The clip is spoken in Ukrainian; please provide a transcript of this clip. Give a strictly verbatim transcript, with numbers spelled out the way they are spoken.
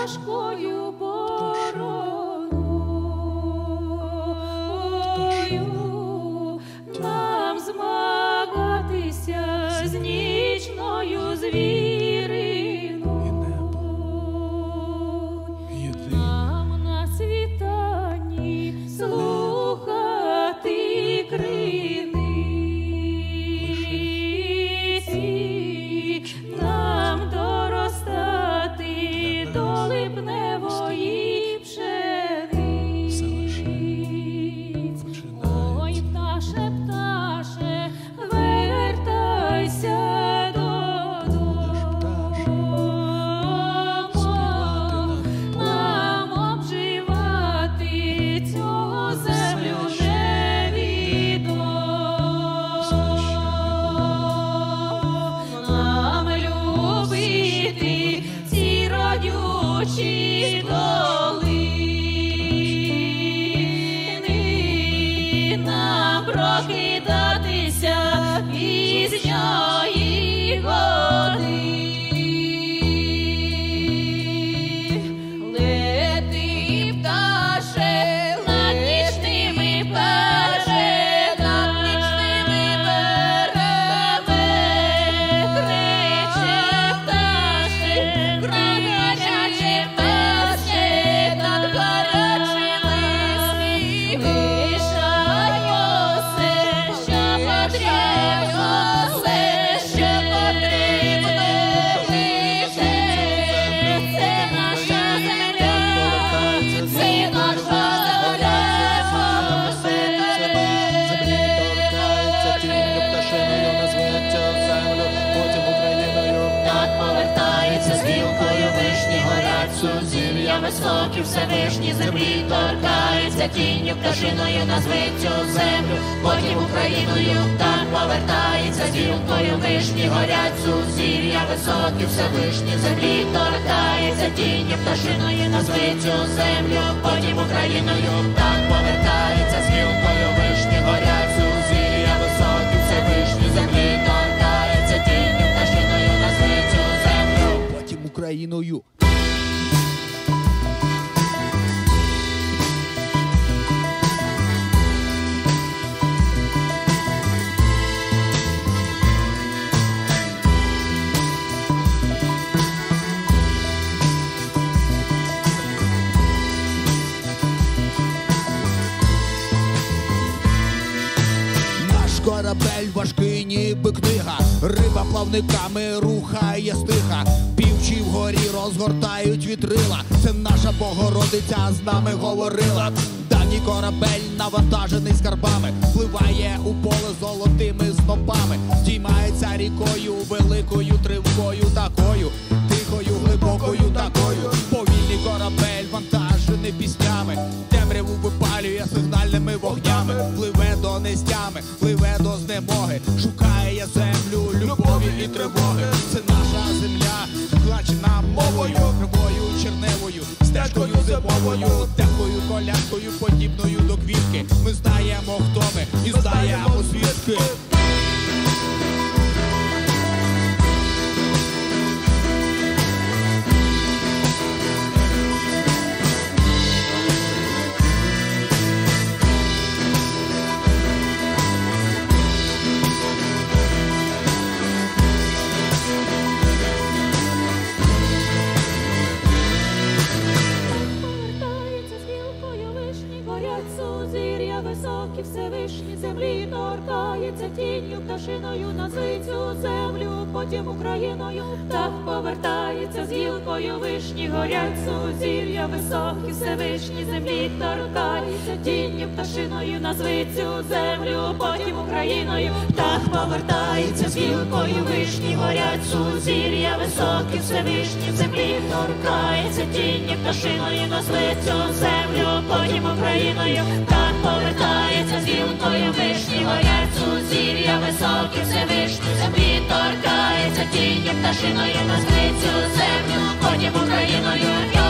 важкою бороною нам змагатися з нічною звіриною. Нам на світанні слухати криниці, нам доростати до липневої пшениць. Ой, пташе, пташе, вертайся додому, нам обживати цю землю невідомо, нам любити ці родючі долини, нам прокидатися пізньої години. Лети, пташе, над нічними берегами, над нічними берегами, криче пташе, над гаряче пташе, над гарячими вишаю все, що потрібно, все, що потрібно лише. Це наша земля, це наша земля, так повертається з гілкою вишні, горять сузір'я високі, Всевишні землі торкається, тінню пташиною назви цю землю, потім Україною. Так повертається з гілкою вишні, горять сузір'я високі, Всевишні землі торкається, тінню пташиною назви цю землю, потім Україною. Так повертається з гілкою вишні, горять сузір'я високі, Всевишні землі торкається, тінню пташиною назви цю землю, потім Україною. Наш корабель важкий, ніби книга, риба плавниками рухає стиха, півчі вгорі розгортають вітрила. Це наша Богородиця з нами говорила. Давній корабель навантажений скарбами, впливає у поле золотими снопами, здіймається рікою великою тривкою такою, тихою, глибокою такою. Повільний корабель вантажений піснями, темряву випалює сигнальними вогнями, пливе до нестями, пливе до знемоги, шукає землю любові і тривоги. Це наша земля, вкладчена мовою, кривою, черневою, стежкою зимовою, теплою колядкою, подібною до квітки. Ми знаємо, хто ми, і знаємо звідки. Високі, Всевишні землі торкається, тінню пташиною назви цю землю, потім Україною. Так повертається з гілкою вишні, горять сузір'я високі, Всевишні землі торкається, тінню пташиною назви цю землю, потім Україною. Так повертається з гілкою вишні, горять сузір'я високі, Всевишні землі торкається, тінню пташиною назви цю землю, потім Україною. Так повертається з гілкою вишні, горять сузір'я високі, Всевишні землі торкається, тінню пташиною назви цю землю, потім Україною.